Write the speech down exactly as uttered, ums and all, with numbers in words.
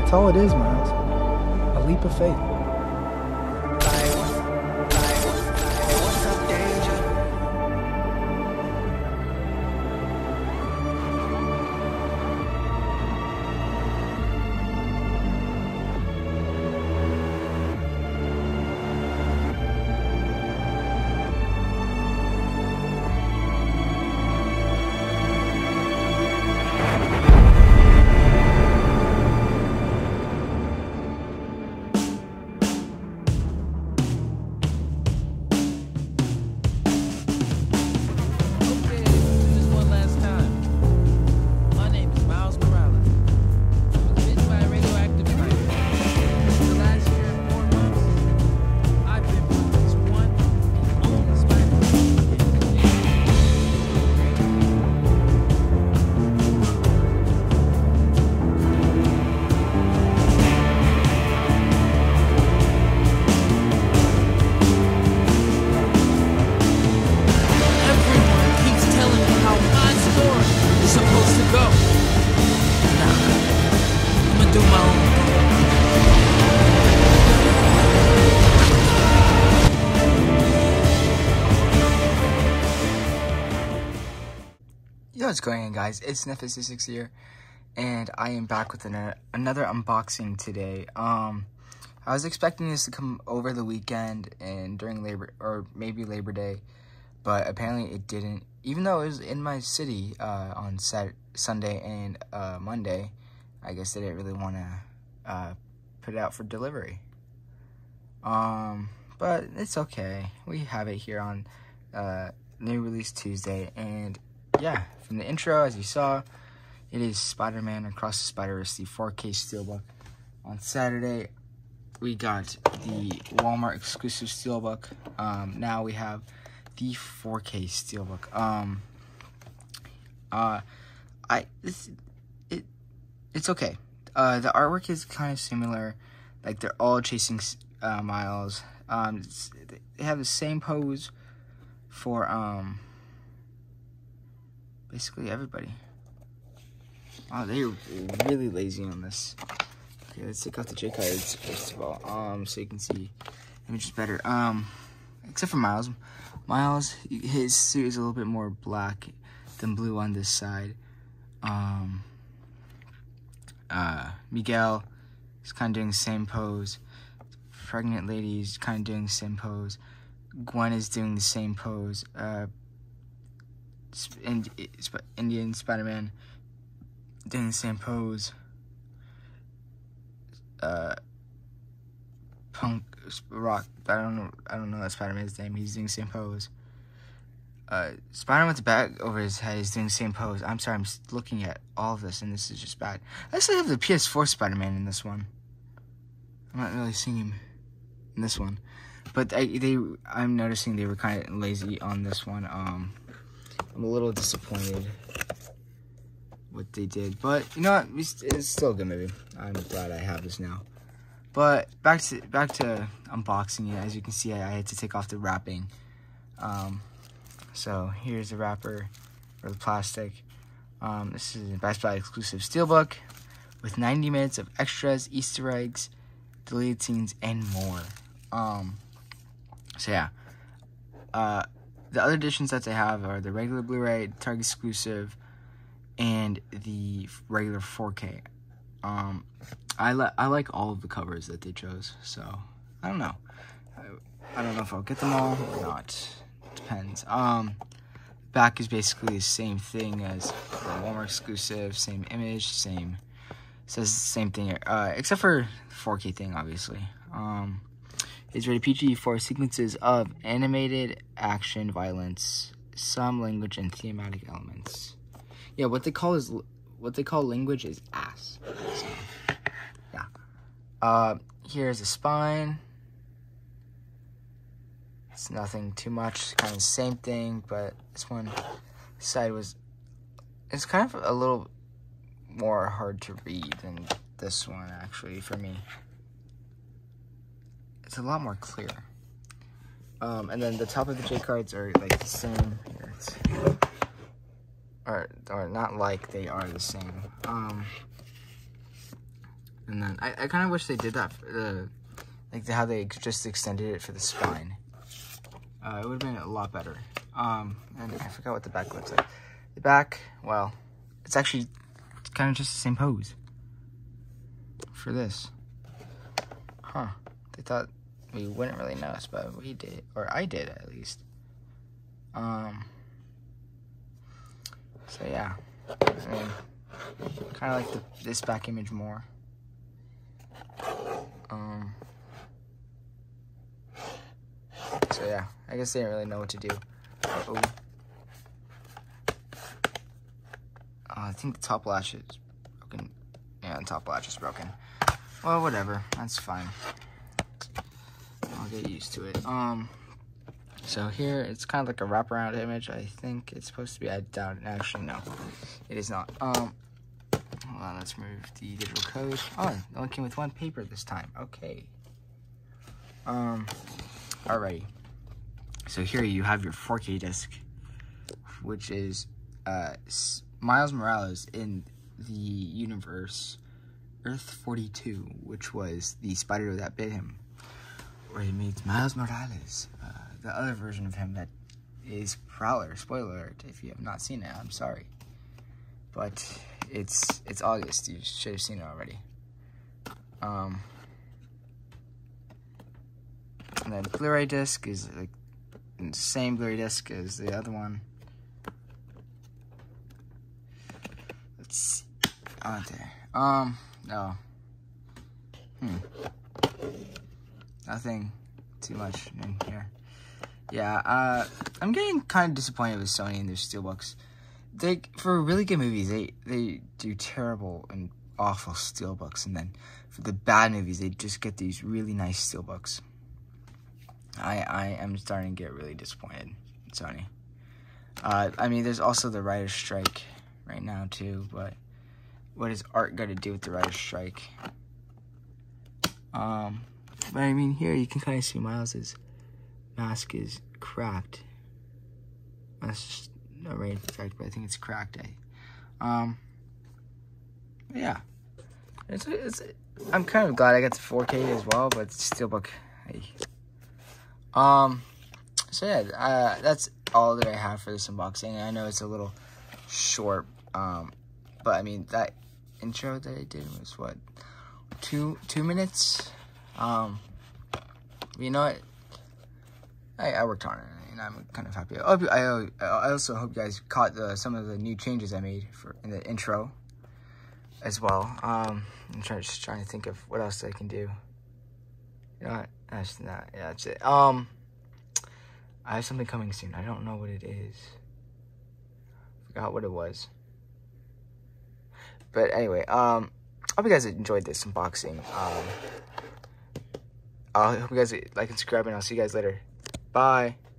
That's all it is, Miles. A leap of faith. Yo, what's going on, guys? It's Nefis six here, and I am back with an, another unboxing today. Um, I was expecting this to come over the weekend and during Labor, or maybe Labor Day, but apparently it didn't. Even though it was in my city uh, on Saturday, Sunday and uh, Monday, I guess they didn't really want to uh, put it out for delivery. Um, but it's okay. We have it here on uh, New Release Tuesday, and yeah, from the intro, as you saw, it is Spider-Man Across the Spider-Verse, the four K Steelbook. On Saturday, we got the Walmart exclusive Steelbook. Um, now we have the four K Steelbook. Um, uh, I this it it's okay. Uh, the artwork is kind of similar. Like, they're all chasing uh, Miles. Um, it's, they have the same pose for um. basically everybody. Wow, they're really lazy on this. Okay, let's take out the J cards first of all, um, so you can see images better. Um, except for Miles. Miles, his suit is a little bit more black than blue on this side. Um, uh, Miguel is kind of doing the same pose. Pregnant lady is kind of doing the same pose. Gwen is doing the same pose. Uh, Indian Spider-Man doing the same pose. Uh, Punk Rock. I don't know. I don't know that Spider-Man's name. He's doing the same pose. Uh, Spider-Man with the bag over his head is doing the same pose. I'm sorry. I'm looking at all of this, and this is just bad. I actually have the P S four Spider-Man in this one. I'm not really seeing him in this one, but I, they. I'm noticing they were kind of lazy on this one. Um. I'm a little disappointed what they did, but you know what? It's still a good movie. I'm glad I have this now. But back to back to unboxing it. As you can see, I, I had to take off the wrapping. Um, so here's the wrapper for the plastic. Um, this is a Best Buy exclusive Steelbook with ninety minutes of extras, Easter eggs, deleted scenes, and more. Um, so yeah. Uh. The other editions that they have are the regular Blu-ray, Target exclusive, and the regular four K. Um, I, li I like all of the covers that they chose, so I don't know. I, I don't know if I'll get them all or not. Depends. Um, back is basically the same thing as the Walmart exclusive, same image, same, says the same thing, uh, except for the four K thing, obviously. Um... It's rated P G for sequences of animated action, violence, some language, and thematic elements. Yeah, what they call is what they call language is ass. So, yeah. Uh, here's the spine. It's nothing too much, kind of the same thing, but this one side was. It's kind of a little more hard to read than this one, actually, for me. It's a lot more clear. Um, and then the top of the J cards are like the same. Here, it's, or, or not like, they are the same. Um, And then I, I kind of wish they did that for the, like how they just extended it for the spine. Uh, it would have been a lot better. Um, and I forgot what the back looks like. The back, well, it's actually kind of just the same pose for this. Huh. They thought we wouldn't really notice, but we did. Or I did, at least. Um. So, yeah. I mean, kind of like the, this back image more. Um. So, yeah. I guess they didn't really know what to do. Uh-oh. Uh, I think the top latch is broken. Yeah, the top latch is broken. Well, whatever. That's fine. I'll get used to it. Um, so here, it's kind of like a wraparound image. I think it's supposed to be. I doubt it. Actually, no. It is not. Um, hold on. Let's remove the digital code. Oh, it only came with one paper this time. Okay. Um, alrighty. So here you have your four K disc, which is uh, Miles Morales in the universe Earth forty-two, which was the spider that bit him, where he meets Miles Morales, uh, the other version of him that is Prowler. Spoiler alert, if you have not seen it, I'm sorry. But it's it's August, you should have seen it already. Um, and then Blu-ray disc is like the same Blu-ray disc as the other one. Let's see. Oh, there. Um, no. Hmm. Nothing too much in here. Yeah, uh, I'm getting kind of disappointed with Sony and their steelbooks. They, for really good movies, they, they do terrible and awful steelbooks. And then for the bad movies, they just get these really nice steelbooks. I, I am starting to get really disappointed in Sony. Uh, I mean, there's also the writer's strike right now, too, but what has art got to do with the writer's strike? Um, but I mean, here you can kind of see Miles's mask is cracked. That's just a writer's strike, but I think it's cracked, eh? Um, yeah. It's, it's, I'm kind of glad I got the four K as well, but Steelbook, hey. Um, so yeah, uh, that's all that I have for this unboxing. I know it's a little short, um, but I mean, that intro that I did was what, two, two minutes? Um, you know what, I, I worked on it, and I'm kind of happy. I, I, I also hope you guys caught the, some of the new changes I made for in the intro as well. Um, I'm trying, just trying to think of what else I can do. You know what? That's not, yeah, that's it. Um, I have something coming soon. I don't know what it is. Forgot what it was. But anyway, um, I hope you guys enjoyed this unboxing. Um, I hope you guys like and subscribe, and I'll see you guys later. Bye.